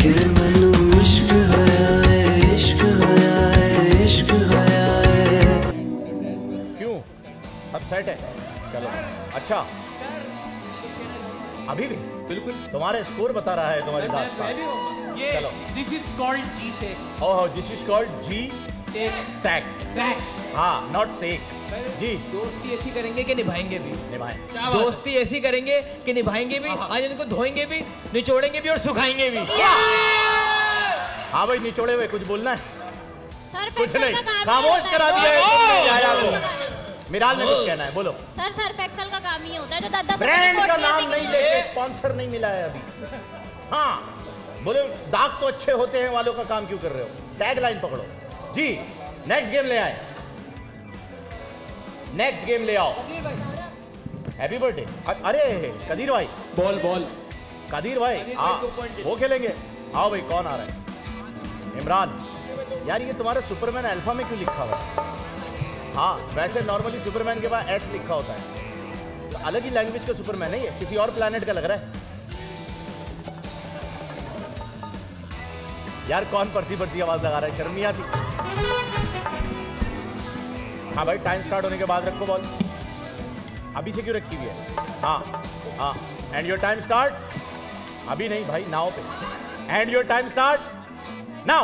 मैनू इश्क होया है, इश्क होया है, इश्क होया है। क्यों सब सेट है? चलो अच्छा अभी भी बिल्कुल तुम्हारे स्कोर बता रहा है तुम्हारी दास्तान। ये चलो। दिस इज कॉल्ड जी से oh this is called G sack. Sack हाँ नॉट सेक जी। दोस्ती ऐसी करेंगे कि निभाएंगे भी। निभाएं। दोस्ती ऐसी करेंगे कि निभाएंगे भी, आज इनको धोएंगे भी, निचोड़ेंगे भी और सुखाएंगे भी। हाँ भाई निचोड़े हुए कुछ बोलना है? सर कुछ नहीं, खामोश करा दिया है तुमने याया को। मिराल ने कुछ कहना है, बोलो। सर सर्फ एक्सेल का काम ही होता है जो 10-10 ब्रांड का नाम नहीं लेके स्पॉन्सर नहीं मिला है अभी। हाँ बोले दाग तो अच्छे होते हैं वालों का काम क्यों कर रहे हो? टैग लाइन पकड़ो जी। नेक्स्ट गेम ले आए, नेक्स्ट गेम ले आओ। Happy birthday. अरे कदीर भाई बॉल बॉल कदीर भाई हाँ वो खेलेंगे। आओ भाई कौन आ रहा है? इमरान। यार ये तुम्हारा सुपरमैन अल्फा में क्यों लिखा हुआ है? हाँ वैसे नॉर्मली सुपरमैन के बाद एस लिखा होता है, तो अलग ही लैंग्वेज का सुपरमैन है ये, किसी और प्लैनेट का लग रहा है। यार कौन पर्ची पर्ची आवाज लगा रहा है? शर्म नहीं आती? हाँ भाई टाइम स्टार्ट होने के बाद रखो बॉल। अभी से क्यों रखी हुई है? हाँ हाँ एंड योर टाइम स्टार्ट। अभी नहीं भाई नाव पे। And your time start now.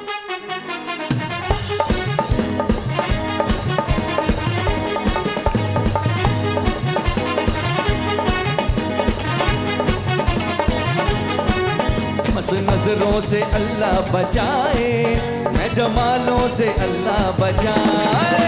मस्त नजरों से अल्लाह बचाए, मैं जमालों से अल्लाह बचाए।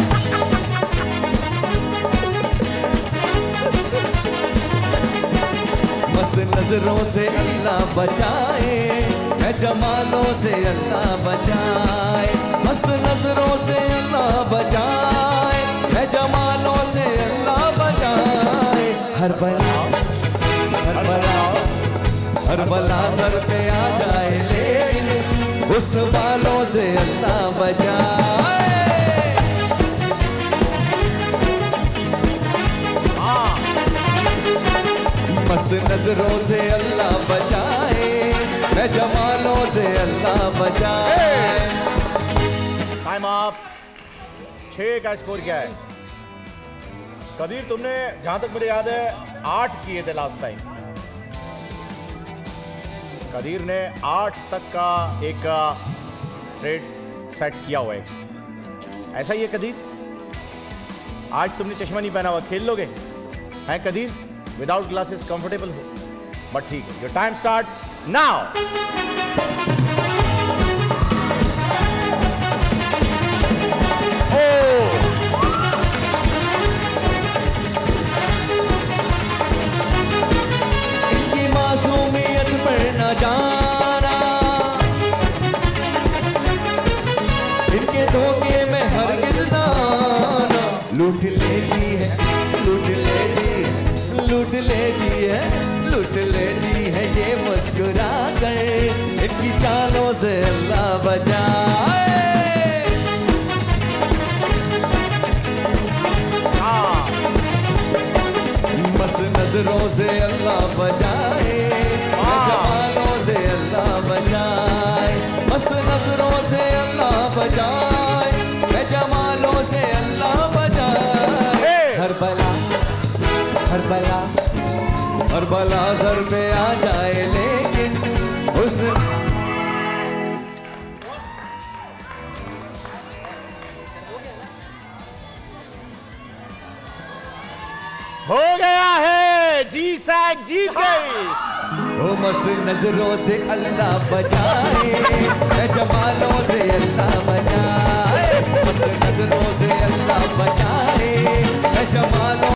मस्त नजरों से अल्लाह बचाए, मैं जमालों से अल्लाह बचाए। मस्त नजरों से अल्लाह बचाए, मैं जमालों से अल्लाह बचाए। हर बला हर बला सर पे आ जाए, लेकिन हुस्न वालों से अल्लाह बचाए। मस्त नजरों से अल्लाह बचाए, मैं जमालों से अल्लाह बचाए। Time up. 6 का स्कोर क्या है? कदीर तुमने जहां तक मुझे याद है 8 किए थे लास्ट टाइम। कदीर ने 8 तक का एक ट्रेड सेट किया हुआ है। ऐसा ही है कदीर? आज तुमने चश्मा नहीं पहना हुआ, खेल लोगे? हैं कदीर? विदाउट ग्लासेस कंफर्टेबल हो? बट ठीक है, योर टाइम स्टार्ट्स नाउ। इनकी मासूमियत पर न जाना, इनके धोखे में हरगिज़ ना आना। लूट लेती है, लूट लेती है, लूट लेती है, लूट लेती है ये मुस्कुरा कर। इनकी चालों से अल्लाह बचाए। मस्त नजरों से अल्लाह बचाए, जमालों से अल्लाह बचाए। मस्त नजरों से अल्लाह बचाए, जमालों से अल्लाह बचाए। हर बला हर बला हर बला सर पे आ जाए, लेकिन हुस्न हो गया है। जी सैक जीत गई। वो मस्त नजरों से अल्लाह बचाए, जमालों